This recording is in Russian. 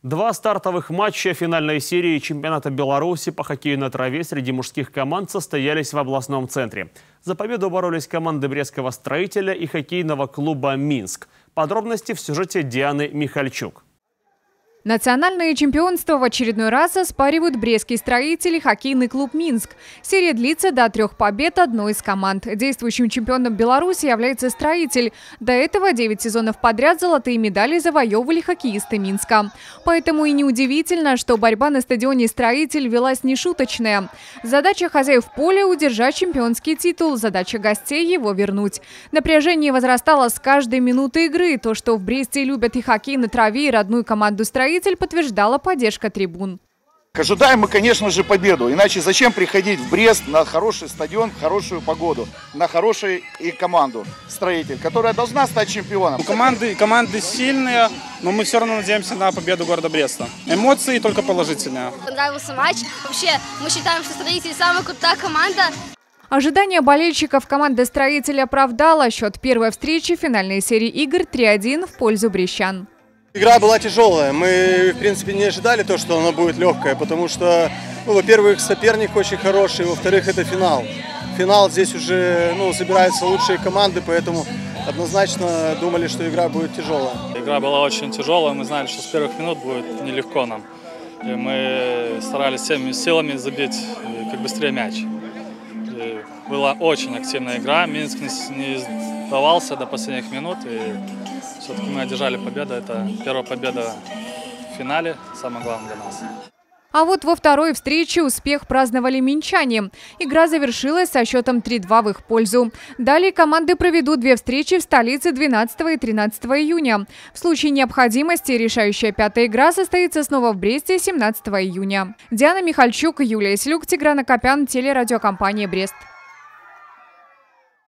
Два стартовых матча финальной серии чемпионата Беларуси по хоккею на траве среди мужских команд состоялись в областном центре. За победу боролись команды Брестского строителя и хоккейного клуба «Минск». Подробности в сюжете Дианы Михальчук. Национальное чемпионство в очередной раз оспаривают Брестский строитель и хоккейный клуб «Минск». Серия длится до 3 побед одной из команд. Действующим чемпионом Беларуси является строитель. До этого 9 сезонов подряд золотые медали завоевывали хоккеисты Минска. Поэтому и неудивительно, что борьба на стадионе «Строитель» велась нешуточная. Задача хозяев поля – удержать чемпионский титул, задача гостей – его вернуть. Напряжение возрастало с каждой минуты игры. То, что в Бресте любят и хоккей на траве, и родную команду «Строитель», подтверждала поддержка трибун. Ожидаем мы, конечно же, победу. Иначе зачем приходить в Брест на хороший стадион, в хорошую погоду, на хорошую и команду «Строитель», которая должна стать чемпионом. Команды сильные, но мы все равно надеемся на победу города Бреста. Эмоции только положительные. Понравился матч. Вообще, мы считаем, что «Строитель» самая крутая команда. Ожидания болельщиков команды «Строитель» оправдала. Счет первой встречи финальной серии игр 3-1 в пользу брестчан. Игра была тяжелая. Мы, в принципе, не ожидали то, что она будет легкая, потому что, во-первых, соперник очень хороший, во-вторых, это финал. Финал здесь уже, собираются лучшие команды, поэтому однозначно думали, что игра будет тяжелая. Игра была очень тяжелая, мы знали, что с первых минут будет нелегко нам. И мы старались всеми силами забить как быстрее мяч. И была очень активная игра, Минск не сдавался до последних минут. И все-таки мы одержали победу. Это первая победа в финале, самое главное для нас. А вот во второй встрече успех праздновали минчане. Игра завершилась со счетом 3-2 в их пользу. Далее команды проведут две встречи в столице 12 и 13 июня. В случае необходимости решающая пятая игра состоится снова в Бресте 17 июня. Диана Михальчук, Юлия Слюк, Тигран Акопян, телерадиокомпания «Брест».